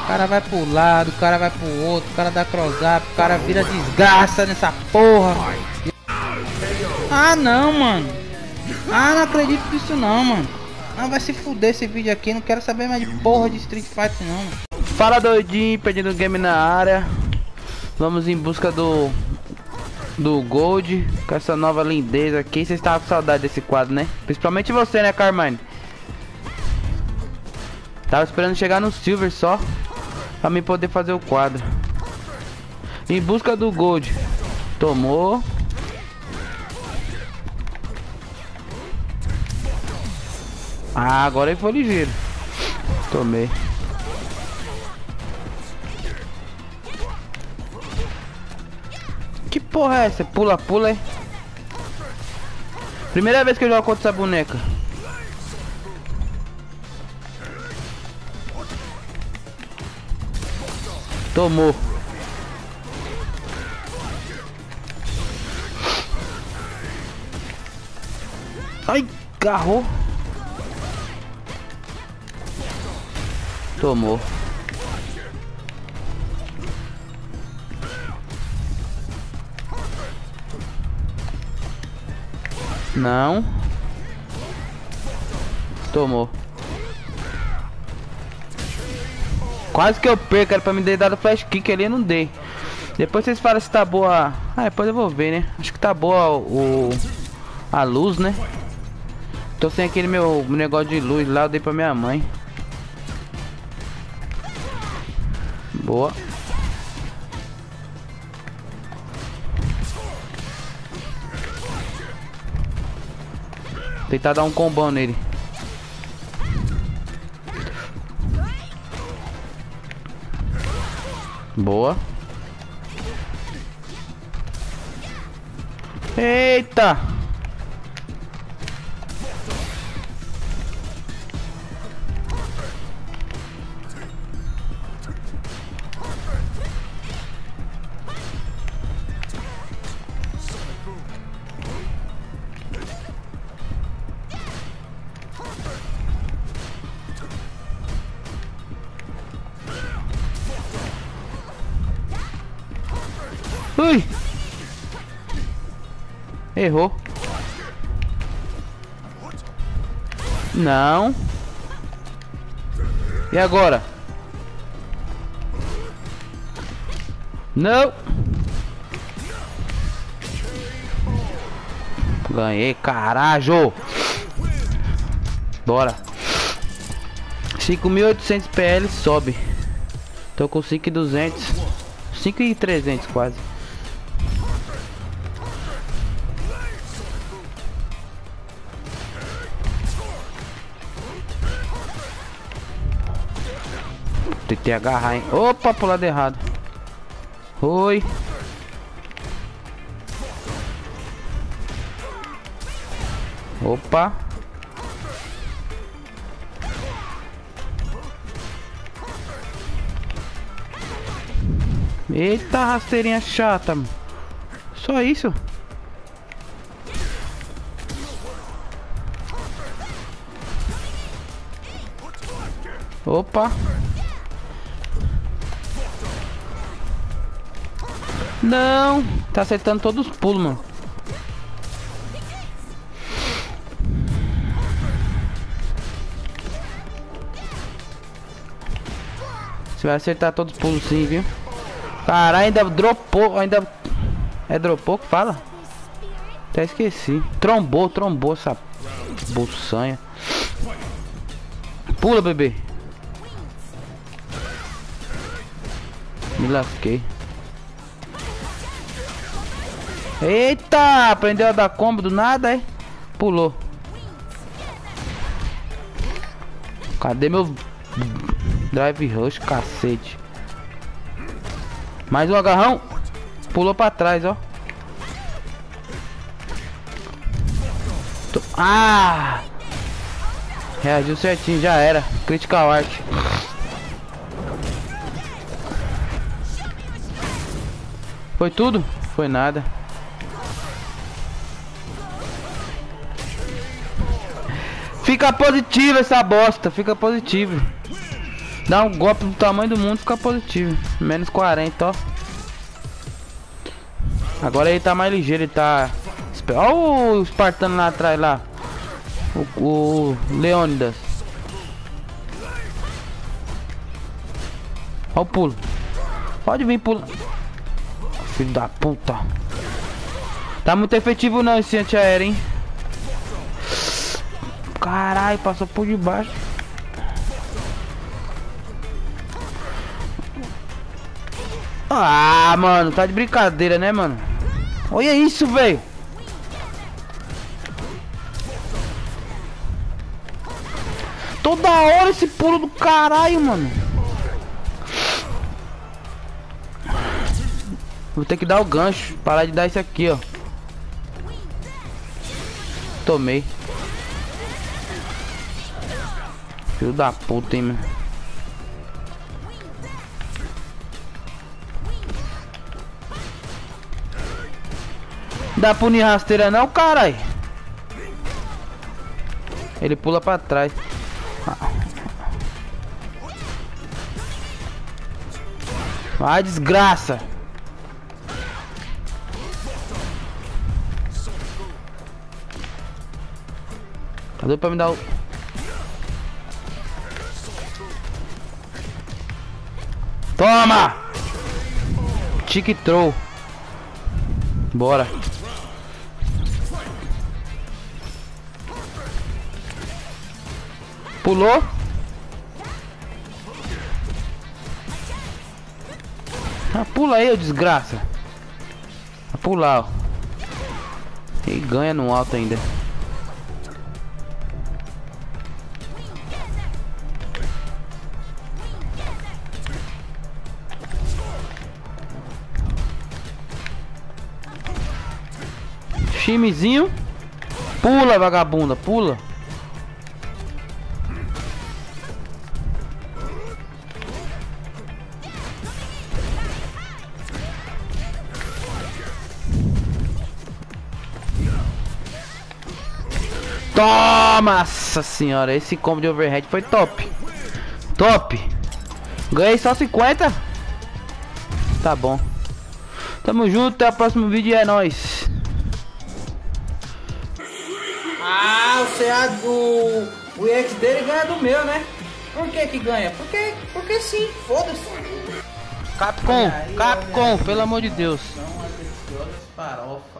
O cara vai pro lado, o cara vai pro outro, o cara dá cross-up, o cara vira desgraça nessa porra. Ah não, mano. Ah, não acredito nisso não, mano. Ah, vai se fuder esse vídeo aqui, não quero saber mais de porra de Street Fighter não, mano. Fala doidinho, perdendo game na área. Vamos em busca do Gold, com essa nova lindeza aqui. Vocês estavam com saudade desse quadro, né? Principalmente você, né, Carmine? Tava esperando chegar no Silver só pra mim poder fazer o quadro. Em busca do Gold. Tomou. Ah, agora ele foi ligeiro. Tomei. Que porra é essa? Pula, pula aí. Primeira vez que eu jogo contra essa boneca. Tomou. Ai, agarrou. Tomou. Não. Tomou. Quase que eu perco, era pra me ter dado flash kick ali, eu não dei. Depois vocês falam se tá boa. Ah, depois eu vou ver, né? Acho que tá boa a luz, né? Tô sem aquele meu negócio de luz lá, eu dei pra minha mãe. Boa. Tentar dar um combão nele. Boa. Eita! Ui! Errou. Não. E agora? Não. Ganhei, caralho. Bora. 5.800 PL sobe. Tô com 5.200. 5.300 quase. Tentei agarrar, hein? Opa, pro lado errado. Oi. Opa. Eita, rasteirinha chata, mano. Só isso. Opa. Não, tá acertando todos os pulos, mano. Você vai acertar todos os pulos sim, viu? Caralho, ainda dropou, ainda... É dropou que fala? Até esqueci. Trombou essa buçanha. Pula, bebê. Me lasquei. Eita, aprendeu a dar combo do nada, é? Pulou. Cadê meu drive rush, cacete? Mais um agarrão. Pulou pra trás, ó. Ah! Reagiu certinho, já era. Critical Art. Foi tudo? Foi nada. Fica positivo essa bosta, fica positivo. Dá um golpe do tamanho do mundo, fica positivo. Menos 40, ó. Agora ele tá mais ligeiro, ele tá... Olha o espartano lá atrás, lá. O Leônidas. Olha o pulo. Pode vir pulo. Filho da puta. Tá muito efetivo não esse antiaéreo, hein? Caralho, passou por debaixo. Ah, mano, tá de brincadeira, né, mano? Olha isso, velho. Toda hora esse pulo do caralho, mano. Vou ter que dar o gancho. Parar de dar isso aqui, ó. Tomei. Filho da puta, hein, mano. Dá pra unir rasteira não, caralho. Ele pula pra trás. Ai, desgraça. Cadê pra me dar o... Toma! Tique troll. Bora. Pulou. Ah, pula aí, ô desgraça. Vai pular, ó. E ganha no alto ainda. Timezinho. Pula, vagabunda, pula. Toma! Nossa senhora, esse combo de overhead foi top. Top. Ganhei só 50. Tá bom. Tamo junto, até o próximo vídeo e é nóis. Ah, o CA do... O EX dele ganha do meu, né? Por que que ganha? Porque sim, foda-se. Capcom, pelo amor de Deus. São as deliciosas farofas.